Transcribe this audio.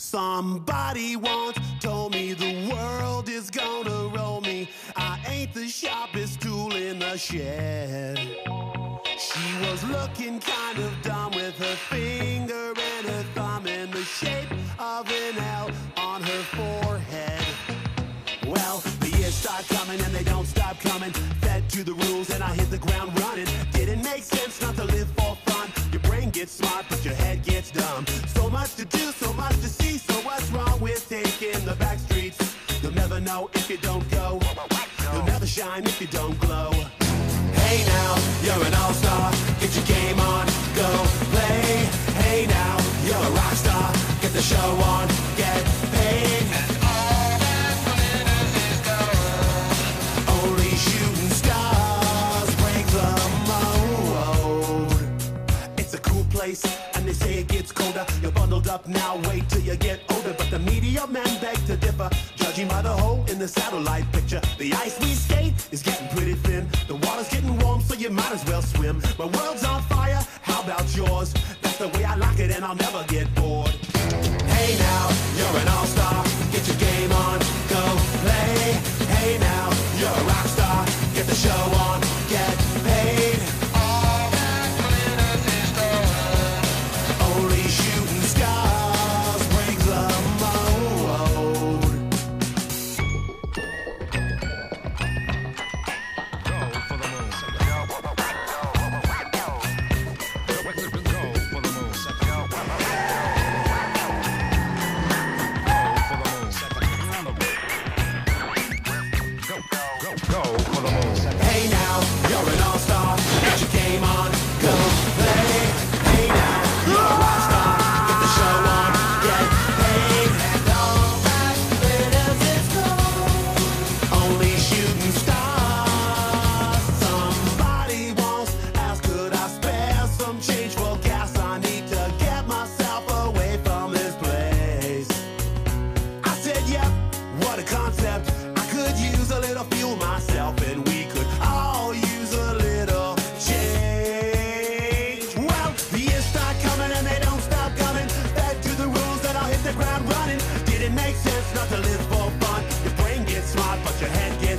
Somebody once told me the world is gonna roll me. I ain't the sharpest tool in the shed. She was looking kind of dumb with her finger and her thumb in the shape of an L on her forehead. Well, the years start coming and they don't stop coming. Fed to the rules and I hit the ground running. Didn't make sense not to live for fun. Your brain gets smart but your head gets dumb. So much to do, so much to see. So what's wrong with taking the back streets? You'll never know if you don't go. You'll never shine if you don't glow. Hey now, you're an all-star. Get your game on, go play. Hey now, you're a rock star. Get the show on, get paid. And all that glitters is gold. Only shooting stars break the mold. It's a cool place, and they say it gets colder. You're bundled up now, wait till you get older. But the media men beg to differ, judging by the hole in the satellite picture. The ice we skate is getting pretty thin. The water's getting warm, so you might as well swim. My world's on fire, how about yours? That's the way I like it, and I'll never get bored. Hey now, you're an all-star. Get your game on, go play. Hey now, you're a rock star. Get the show on, get paid. All that glitters is gold. Only shooting stars break the mold. Go for the moon. Go for the moon. Go for the moon. Hey now, you're an all-star. Get your game on, go play. Hey now, you're a rock star. Get the show on, get paid. And all that glitters is gold. Only shooting stars. Somebody once asked, could I spare some change for gas? I need to get myself away from this place. I said, yep, what a concept. I could use a little fuel myself, and we could all use a little change. Well, the years start coming and they don't stop coming. Fed to the rules that I'll hit the ground running. Didn't make sense not to live for fun. Your brain gets smart, but your head gets